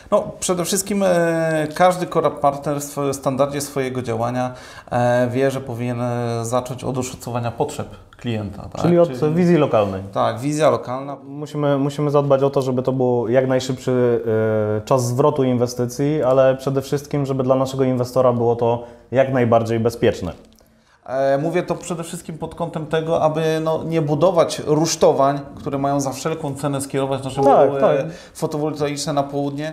No, przede wszystkim każdy Corap Partner w standardzie swojego działania wie, że powinien zacząć od oszacowania potrzeb klienta. Tak? Czyli od wizji lokalnej. Tak, wizja lokalna. Musimy zadbać o to, żeby to był jak najszybszy czas zwrotu inwestycji, ale przede wszystkim, żeby dla naszego inwestora było to jak najbardziej bezpieczne. Mówię to przede wszystkim pod kątem tego, aby nie budować rusztowań, które mają za wszelką cenę skierować nasze moduły fotowoltaiczne na południe.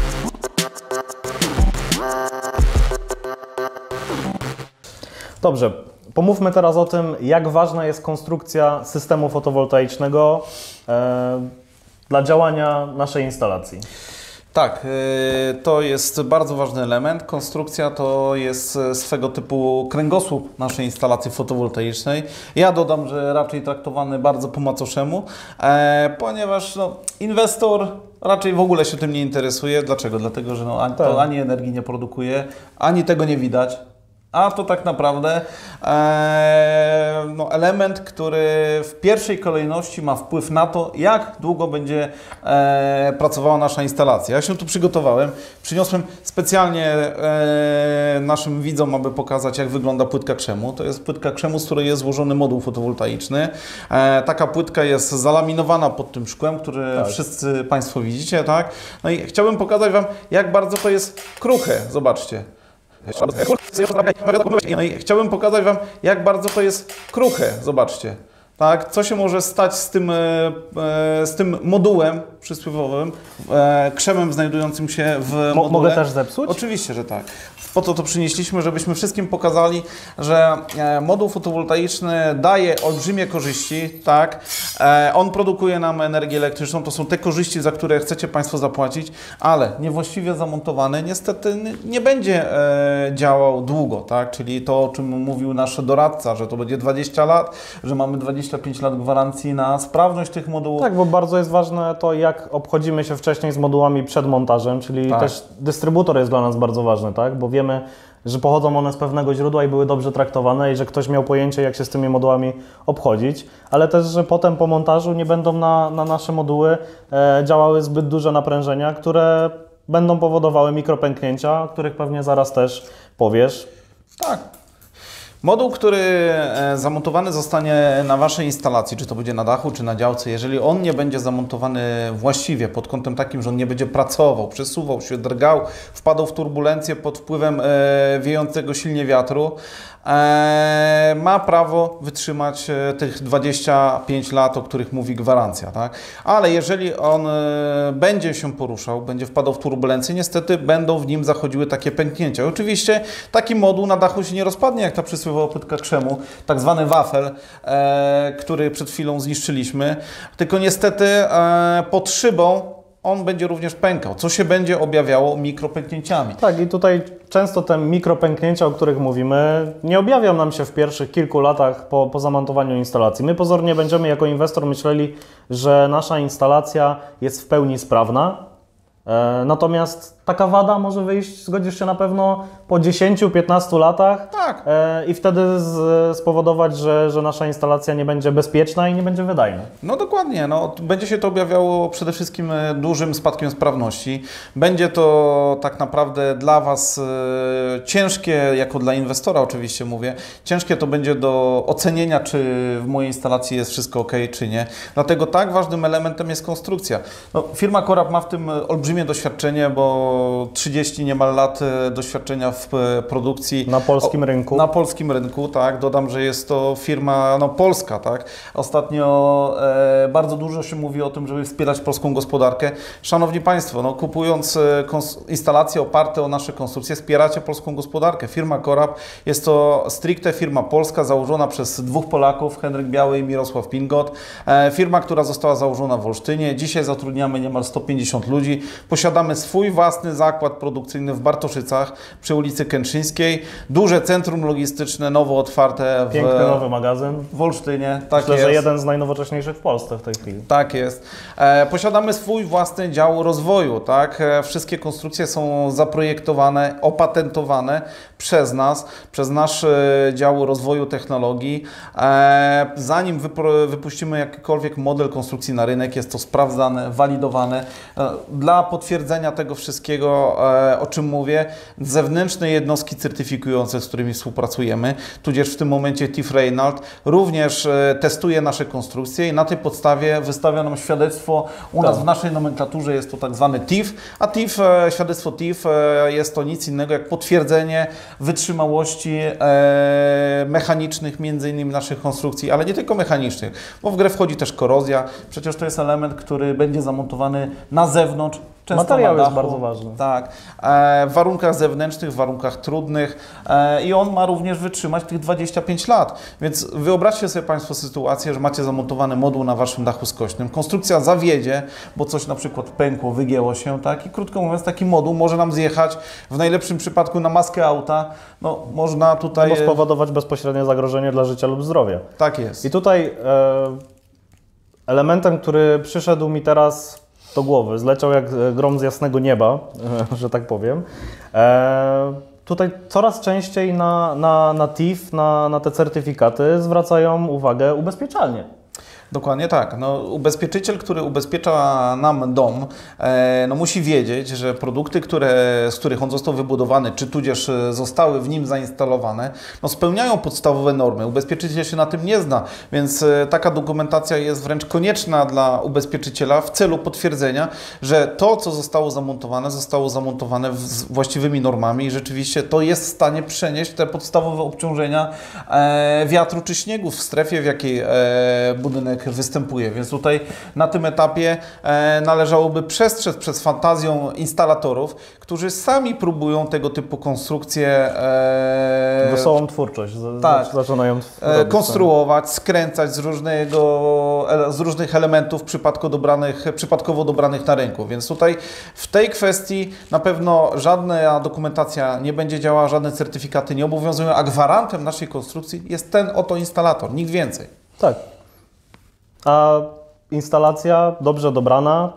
Dobrze, pomówmy teraz o tym, jak ważna jest konstrukcja systemu fotowoltaicznego dla działania naszej instalacji. Tak, to jest bardzo ważny element. Konstrukcja to jest swego typu kręgosłup naszej instalacji fotowoltaicznej. Ja dodam, że raczej traktowany bardzo po macoszemu, ponieważ inwestor raczej w ogóle się tym nie interesuje. Dlaczego? Dlatego, że to ani energii nie produkuje, ani tego nie widać. A to tak naprawdę element, który w pierwszej kolejności ma wpływ na to, jak długo będzie pracowała nasza instalacja. Ja się tu przygotowałem, przyniosłem specjalnie naszym widzom, aby pokazać, jak wygląda płytka krzemu. To jest płytka krzemu, z której jest złożony moduł fotowoltaiczny. Taka płytka jest zalaminowana pod tym szkłem, który wszyscy Państwo widzicie, tak? No i chciałbym pokazać Wam, jak bardzo to jest kruche. Zobaczcie. No i chciałbym pokazać Wam, jak bardzo to jest kruche. Zobaczcie. Tak, co się może stać z tym modułem przysłowiowym, krzemem znajdującym się w module. Mogę też zepsuć? Oczywiście, że tak. Po to przynieśliśmy, żebyśmy wszystkim pokazali, że moduł fotowoltaiczny daje olbrzymie korzyści, tak? On produkuje nam energię elektryczną, to są te korzyści, za które chcecie Państwo zapłacić, ale niewłaściwie zamontowany niestety nie będzie działał długo, tak? Czyli to, o czym mówił nasz doradca, że to będzie 20 lat, że mamy 25 lat gwarancji na sprawność tych modułów. Tak, bo bardzo jest ważne to, jak obchodzimy się wcześniej z modułami przed montażem, czyli też dystrybutor jest dla nas bardzo ważny, tak? Bo wiemy, że pochodzą one z pewnego źródła i były dobrze traktowane i że ktoś miał pojęcie, jak się z tymi modułami obchodzić, ale też, że potem po montażu nie będą na nasze moduły działały zbyt duże naprężenia, które będą powodowały mikropęknięcia, o których pewnie zaraz też powiesz. Tak. Moduł, który zamontowany zostanie na Waszej instalacji, czy to będzie na dachu, czy na działce, jeżeli on nie będzie zamontowany właściwie pod kątem takim, że on nie będzie pracował, przesuwał się, drgał, wpadał w turbulencję pod wpływem wiejącego silnie wiatru, ma prawo wytrzymać tych 25 lat, o których mówi gwarancja. Tak? Ale jeżeli on będzie się poruszał, będzie wpadał w turbulencję, niestety będą w nim zachodziły takie pęknięcia. Oczywiście taki moduł na dachu się nie rozpadnie, jak ta przysłowiowa płytka krzemu, tak zwany wafel, który przed chwilą zniszczyliśmy, tylko niestety pod szybą on będzie również pękał, co się będzie objawiało mikropęknięciami. Tak, i tutaj często te mikropęknięcia, o których mówimy, nie objawią nam się w pierwszych kilku latach po zamontowaniu instalacji. My pozornie będziemy jako inwestor myśleli, że nasza instalacja jest w pełni sprawna, natomiast taka wada może wyjść, zgodzisz się na pewno, po 10-15 latach i wtedy spowodować, że nasza instalacja nie będzie bezpieczna i nie będzie wydajna. No dokładnie, będzie się to objawiało przede wszystkim dużym spadkiem sprawności. Będzie to tak naprawdę dla Was ciężkie, jako dla inwestora oczywiście mówię, ciężkie to będzie do ocenienia, czy w mojej instalacji jest wszystko ok, czy nie. Dlatego tak ważnym elementem jest konstrukcja. Firma Corap ma w tym olbrzymie doświadczenie, bo 30 niemal lat doświadczenia w produkcji. Na polskim rynku. Na polskim rynku, tak. Dodam, że jest to firma polska, tak. Ostatnio bardzo dużo się mówi o tym, żeby wspierać polską gospodarkę. Szanowni Państwo, kupując instalacje oparte o nasze konstrukcje, wspieracie polską gospodarkę. Firma Corap jest to stricte firma polska, założona przez dwóch Polaków, Henryk Biały i Mirosław Pingot. Firma, która została założona w Olsztynie. Dzisiaj zatrudniamy niemal 150 ludzi. Posiadamy swój własny własny zakład produkcyjny w Bartoszycach przy ulicy Kętrzyńskiej, duże centrum logistyczne, nowo otwarte Piękny nowy magazyn. w Olsztynie. Tak Myślę, jest. że jeden z najnowocześniejszych w Polsce w tej chwili. Tak jest. Posiadamy swój własny dział rozwoju, tak? Wszystkie konstrukcje są zaprojektowane, opatentowane przez nas, przez nasz dział rozwoju technologii. Zanim wypuścimy jakikolwiek model konstrukcji na rynek, jest to sprawdzane, walidowane. Dla potwierdzenia tego wszystkiego, o czym mówię, zewnętrzne jednostki certyfikujące, z którymi współpracujemy, tudzież w tym momencie TIF Reinhardt, również testuje nasze konstrukcje i na tej podstawie wystawia nam świadectwo. U nas w naszej nomenklaturze jest to tak zwany TIF, a TIF, świadectwo TIF jest to nic innego jak potwierdzenie wytrzymałości mechanicznych, między innymi naszych konstrukcji, ale nie tylko mechanicznych, bo w grę wchodzi też korozja. Przecież to jest element, który będzie zamontowany na zewnątrz. Często Materiał na jest dachu. bardzo ważny. Tak, w warunkach zewnętrznych, w warunkach trudnych i on ma również wytrzymać tych 25 lat. Więc wyobraźcie sobie Państwo sytuację, że macie zamontowany moduł na Waszym dachu skośnym. Konstrukcja zawiedzie, bo coś na przykład pękło, wygięło się, tak? I krótko mówiąc, taki moduł może nam zjechać w najlepszym przypadku na maskę auta. No, można tutaj... Albo spowodować bezpośrednie zagrożenie dla życia lub zdrowia. Tak jest. I tutaj elementem, który przyszedł mi teraz do głowy, zleciał jak grom z jasnego nieba, że tak powiem. Tutaj coraz częściej na TIF, na te certyfikaty zwracają uwagę ubezpieczalnie. Dokładnie tak. No, ubezpieczyciel, który ubezpiecza nam dom, no, musi wiedzieć, że produkty, z których on został wybudowany, czy tudzież zostały w nim zainstalowane, no, spełniają podstawowe normy. Ubezpieczyciel się na tym nie zna, więc taka dokumentacja jest wręcz konieczna dla ubezpieczyciela w celu potwierdzenia, że to, co zostało zamontowane z właściwymi normami i rzeczywiście to jest w stanie przenieść te podstawowe obciążenia wiatru czy śniegu w strefie, w jakiej budynek występuje, więc tutaj na tym etapie należałoby przestrzec przed fantazją instalatorów, którzy sami próbują tego typu konstrukcje wesołą twórczość tak, zaczynają konstruować, skręcać z różnych elementów przypadkowo dobranych na rynku, więc tutaj w tej kwestii na pewno żadna dokumentacja nie będzie działała, żadne certyfikaty nie obowiązują, a gwarantem naszej konstrukcji jest ten oto instalator, nikt więcej. Tak. A instalacja dobrze dobrana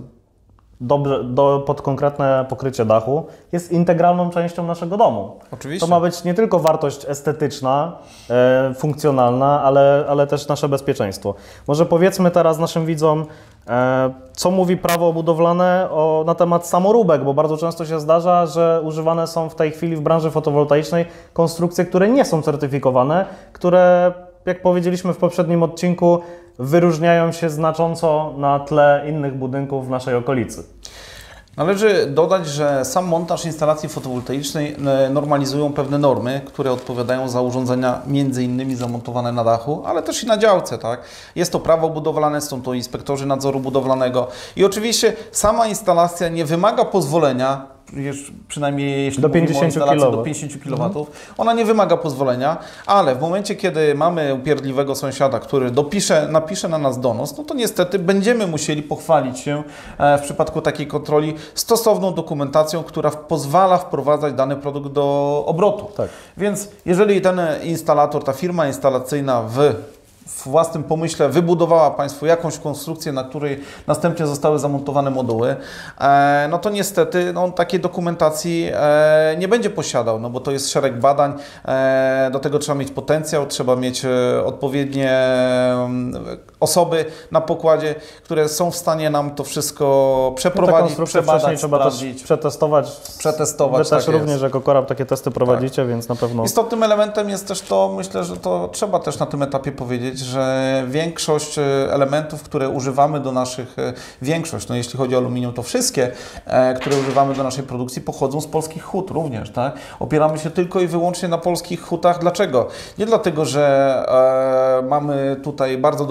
pod konkretne pokrycie dachu jest integralną częścią naszego domu. Oczywiście. To ma być nie tylko wartość estetyczna, funkcjonalna, ale też nasze bezpieczeństwo. Może powiedzmy teraz naszym widzom, co mówi prawo budowlane na temat samoróbek, bo bardzo często się zdarza, że używane są w tej chwili w branży fotowoltaicznej konstrukcje, które nie są certyfikowane, które, jak powiedzieliśmy w poprzednim odcinku, wyróżniają się znacząco na tle innych budynków w naszej okolicy. Należy dodać, że sam montaż instalacji fotowoltaicznej normalizują pewne normy, które odpowiadają za urządzenia między innymi zamontowane na dachu, ale też i na działce, tak? Jest to prawo budowlane, są to inspektorzy nadzoru budowlanego i oczywiście sama instalacja nie wymaga pozwolenia, przynajmniej jeśli do mówimy 50 o instalacji kW. do 50 kW, ona nie wymaga pozwolenia, ale w momencie, kiedy mamy upierdliwego sąsiada, który napisze na nas donos, no to niestety będziemy musieli pochwalić się w przypadku takiej kontroli stosowną dokumentacją, która pozwala wprowadzać dany produkt do obrotu. Tak. Więc jeżeli ten instalator, ta firma instalacyjna w własnym pomyśle wybudowała Państwu jakąś konstrukcję, na której następnie zostały zamontowane moduły, no to niestety takiej dokumentacji nie będzie posiadał, no bo to jest szereg badań, do tego trzeba mieć potencjał, trzeba mieć odpowiednie osoby na pokładzie, które są w stanie nam to wszystko przeprowadzić, przebadać, trzeba sprawdzić, też przetestować. przetestować. Wy też tak również jest. jako Korab takie testy prowadzicie, więc na pewno... Istotnym elementem jest też to, myślę, że to trzeba też na tym etapie powiedzieć, że większość elementów, które używamy do naszych, no jeśli chodzi o aluminium, to wszystkie, które używamy do naszej produkcji, pochodzą z polskich hut również, tak? Opieramy się tylko i wyłącznie na polskich hutach. Dlaczego? Nie dlatego, że mamy tutaj bardzo dobre warunki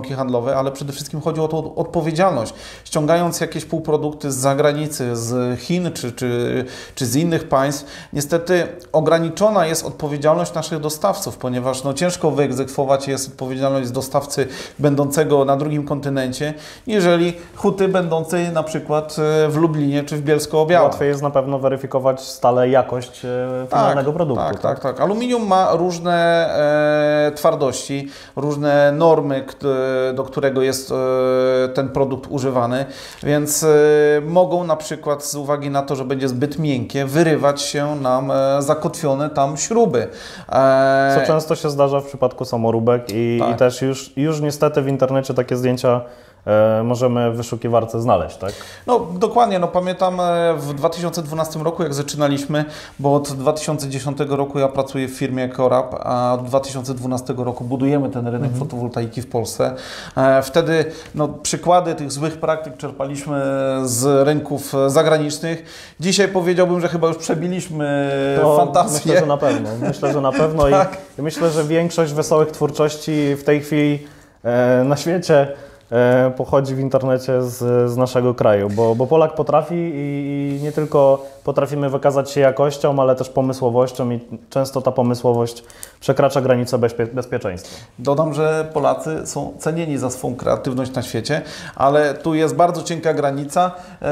warunki handlowe, ale przede wszystkim chodzi o tą odpowiedzialność. Ściągając jakieś półprodukty z zagranicy, z Chin czy z innych państw, niestety ograniczona jest odpowiedzialność naszych dostawców, ponieważ no, ciężko wyegzekwować jest odpowiedzialność dostawcy będącego na drugim kontynencie, jeżeli huty będącej na przykład w Lublinie czy w Bielsko-Białej. Łatwiej jest na pewno weryfikować stale jakość finalnego produktu. Tak. Aluminium ma różne twardości, różne normy, do którego jest ten produkt używany, więc mogą na przykład z uwagi na to, że będzie zbyt miękkie, wyrywać się nam zakotwione tam śruby. Co często się zdarza w przypadku samoróbek i też już niestety w internecie takie zdjęcia możemy w wyszukiwarce znaleźć, tak? No dokładnie, no pamiętam w 2012 roku, jak zaczynaliśmy, bo od 2010 roku ja pracuję w firmie Corab, a od 2012 roku budujemy ten rynek fotowoltaiki w Polsce. Wtedy no, przykłady tych złych praktyk czerpaliśmy z rynków zagranicznych. Dzisiaj powiedziałbym, że chyba już przebiliśmy fantazję. Myślę, że na pewno Tak. i myślę, że większość wesołych twórczości w tej chwili na świecie pochodzi w internecie z naszego kraju, bo Polak potrafi i nie tylko potrafimy wykazać się jakością, ale też pomysłowością i często ta pomysłowość przekracza granice bezpieczeństwa. Dodam, że Polacy są cenieni za swą kreatywność na świecie, ale tu jest bardzo cienka granica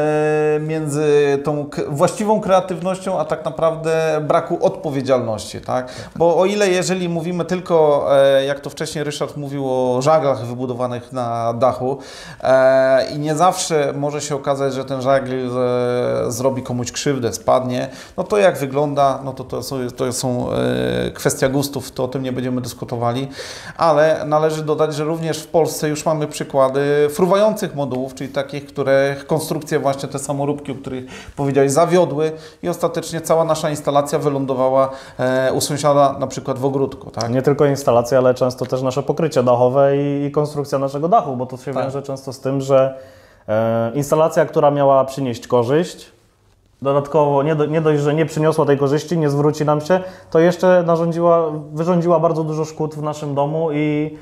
między tą właściwą kreatywnością, a tak naprawdę braku odpowiedzialności, tak? Bo o ile jeżeli mówimy tylko, jak to wcześniej Ryszard mówił o żaglach wybudowanych na dachu i nie zawsze może się okazać, że ten żagiel zrobi komuś krzywdę, spadnie, no to jak wygląda, no to są kwestia gustów, to o tym nie będziemy dyskutowali, ale należy dodać, że również w Polsce już mamy przykłady fruwających modułów, czyli takich, które konstrukcje właśnie te samoróbki, o których powiedziałeś, zawiodły i ostatecznie cała nasza instalacja wylądowała u sąsiada na przykład w ogródku. Tak? Nie tylko instalacja, ale często też nasze pokrycie dachowe i konstrukcja naszego dachu, bo to się wiąże często z tym, że instalacja, która miała przynieść korzyść, dodatkowo nie dość, że nie przyniosła tej korzyści, nie zwróci nam się, to jeszcze wyrządziła bardzo dużo szkód w naszym domu i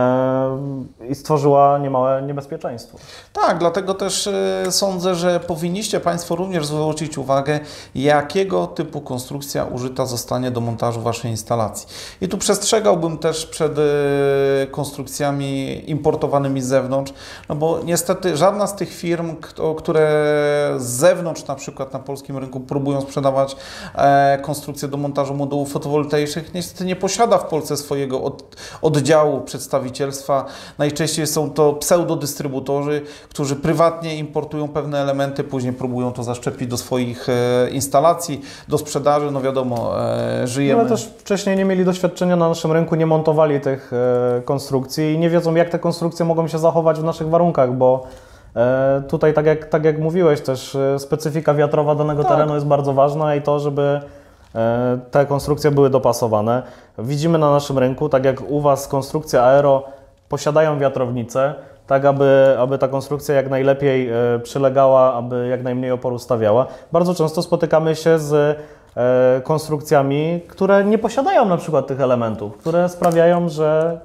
stworzyła niemałe niebezpieczeństwo. Tak, dlatego też sądzę, że powinniście Państwo również zwrócić uwagę, jakiego typu konstrukcja użyta zostanie do montażu Waszej instalacji. I tu przestrzegałbym też przed konstrukcjami importowanymi z zewnątrz, no bo niestety żadna z tych firm, które z zewnątrz na przykład na polskim rynku próbują sprzedawać konstrukcje do montażu modułów fotowoltaicznych, niestety nie posiada w Polsce swojego oddziału przedstawicielstwa. Najczęściej są to pseudodystrybutorzy, którzy prywatnie importują pewne elementy, później próbują to zaszczepić do swoich instalacji, do sprzedaży. No wiadomo, żyjemy. Ale też wcześniej nie mieli doświadczenia na naszym rynku, nie montowali tych konstrukcji i nie wiedzą, jak te konstrukcje mogą się zachować w naszych warunkach, bo tutaj, tak jak mówiłeś, też specyfika wiatrowa danego terenu jest bardzo ważna i to, żeby te konstrukcje były dopasowane. Widzimy na naszym rynku, tak jak u Was konstrukcje aero posiadają wiatrownice, tak aby ta konstrukcja jak najlepiej przylegała, aby jak najmniej oporu stawiała. Bardzo często spotykamy się z konstrukcjami, które nie posiadają na przykład tych elementów, które sprawiają, że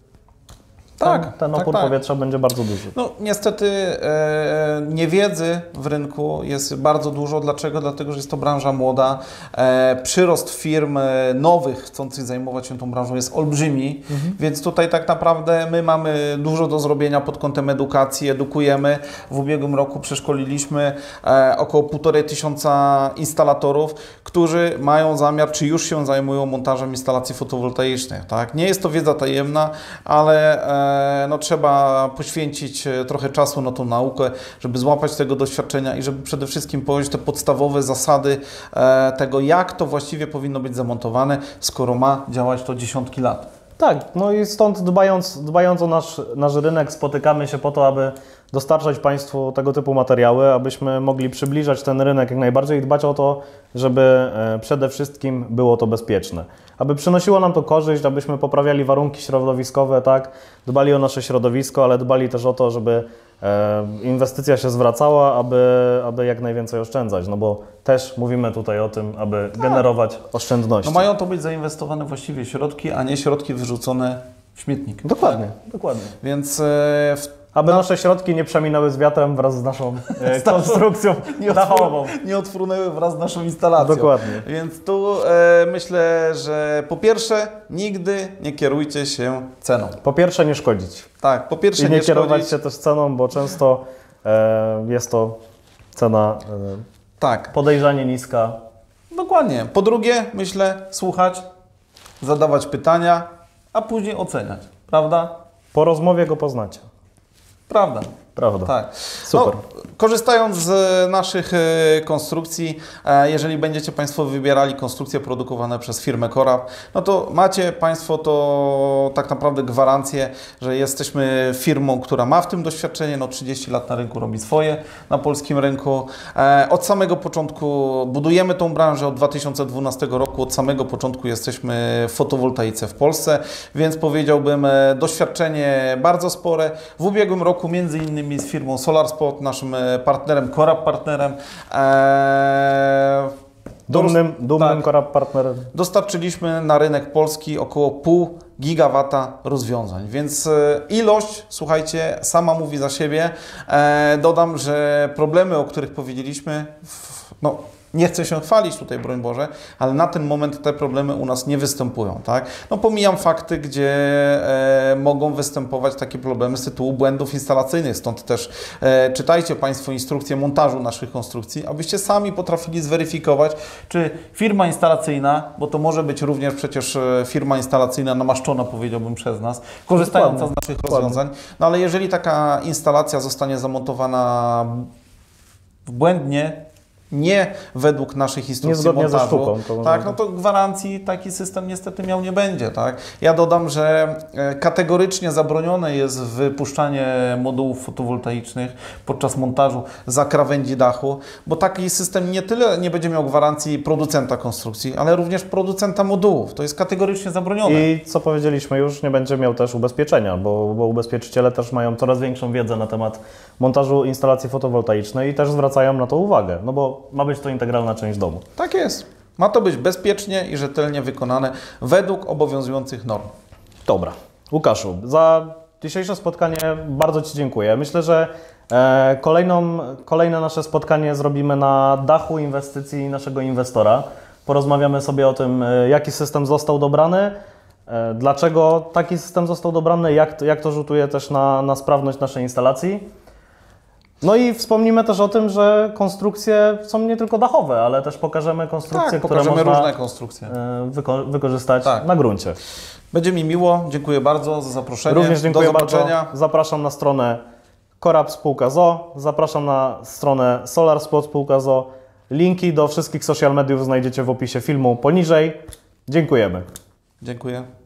ten opór powietrza będzie bardzo duży. No niestety niewiedzy w rynku jest bardzo dużo. Dlaczego? Dlatego, że jest to branża młoda. Przyrost firm nowych, chcących zajmować się tą branżą jest olbrzymi, więc tutaj tak naprawdę my mamy dużo do zrobienia pod kątem edukacji, edukujemy. W ubiegłym roku przeszkoliliśmy około 1500 instalatorów, którzy mają zamiar, czy już się zajmują montażem instalacji fotowoltaicznych. Tak? Nie jest to wiedza tajemna, ale no, trzeba poświęcić trochę czasu na tą naukę, żeby złapać tego doświadczenia i żeby przede wszystkim pojąć te podstawowe zasady tego, jak to właściwie powinno być zamontowane, skoro ma działać to dziesiątki lat. Tak, no i stąd dbając o nasz rynek spotykamy się po to, aby dostarczać Państwu tego typu materiały, abyśmy mogli przybliżać ten rynek jak najbardziej i dbać o to, żeby przede wszystkim było to bezpieczne. Aby przynosiło nam to korzyść, abyśmy poprawiali warunki środowiskowe, tak, dbali o nasze środowisko, ale dbali też o to, żeby inwestycja się zwracała, aby jak najwięcej oszczędzać, no bo też mówimy tutaj o tym, aby generować oszczędności. No mają to być zainwestowane właściwie środki, a nie środki wyrzucone w śmietnik. Dokładnie, dokładnie. Więc Aby nasze środki nie przeminęły z wiatrem wraz z naszą konstrukcją dachową. nie odfrunęły wraz z naszą instalacją. Dokładnie. Więc tu myślę, że po pierwsze, nigdy nie kierujcie się ceną. Po pierwsze nie szkodzić. Tak, po pierwsze I nie nie kierować szkodzić. się też ceną, bo często jest to cena Tak, podejrzanie niska. dokładnie. Po drugie, myślę, słuchać, zadawać pytania, a później oceniać. Prawda? Po rozmowie go poznacie. Prawda. Prawda. Tak. Super. No, korzystając z naszych konstrukcji, jeżeli będziecie Państwo wybierali konstrukcje produkowane przez firmę Korab, no to macie Państwo to tak naprawdę gwarancję, że jesteśmy firmą, która ma w tym doświadczenie, no 30 lat na rynku robi swoje, na polskim rynku. Od samego początku budujemy tą branżę, od 2012 roku, od samego początku jesteśmy w fotowoltaice w Polsce, więc powiedziałbym doświadczenie bardzo spore. W ubiegłym roku między innymi z firmą SolarSpot, naszym partnerem, Korab partnerem. Dumnym tak, Korab partnerem. dostarczyliśmy na rynek polski około 0,5 gigawata rozwiązań, więc ilość, słuchajcie, sama mówi za siebie. Dodam, że problemy, o których powiedzieliśmy, no, nie chcę się chwalić tutaj, broń Boże, ale na ten moment te problemy u nas nie występują, tak? No pomijam fakty, gdzie mogą występować takie problemy z tytułu błędów instalacyjnych, stąd też czytajcie Państwo instrukcję montażu naszych konstrukcji, abyście sami potrafili zweryfikować, czy firma instalacyjna, bo to może być również przecież firma instalacyjna namaszczona, powiedziałbym, przez nas, korzystająca z naszych rozwiązań, no ale jeżeli taka instalacja zostanie zamontowana błędnie, nie według naszych instrukcji Niezgodnie ze montażu, sztuką, to tak, może no to gwarancji taki system niestety miał nie będzie. Tak? Ja dodam, że kategorycznie zabronione jest wypuszczanie modułów fotowoltaicznych podczas montażu za krawędzi dachu, bo taki system nie tyle nie będzie miał gwarancji producenta konstrukcji, ale również producenta modułów. To jest kategorycznie zabronione. I co powiedzieliśmy już, nie będzie miał też ubezpieczenia, bo ubezpieczyciele też mają coraz większą wiedzę na temat montażu instalacji fotowoltaicznej i też zwracają na to uwagę, no bo ma być to integralna część domu. Tak jest. Ma to być bezpiecznie i rzetelnie wykonane według obowiązujących norm. Dobra. Łukaszu, za dzisiejsze spotkanie bardzo Ci dziękuję. Myślę, że kolejne nasze spotkanie zrobimy na dachu inwestycji naszego inwestora. Porozmawiamy sobie o tym, jaki system został dobrany, dlaczego taki system został dobrany, jak to rzutuje też na sprawność naszej instalacji. No i wspomnimy też o tym, że konstrukcje są nie tylko dachowe, ale też pokażemy konstrukcje, Tak, które pokażemy można różne konstrukcje. wykorzystać Tak. na gruncie. Będzie mi miło, dziękuję bardzo za zaproszenie. Również dziękuję Do zobaczenia. bardzo. Zapraszam na stronę Korab Spółka ZO, zapraszam na stronę SolarSpot Spółka ZO. Linki do wszystkich social mediów znajdziecie w opisie filmu poniżej. Dziękujemy. Dziękuję.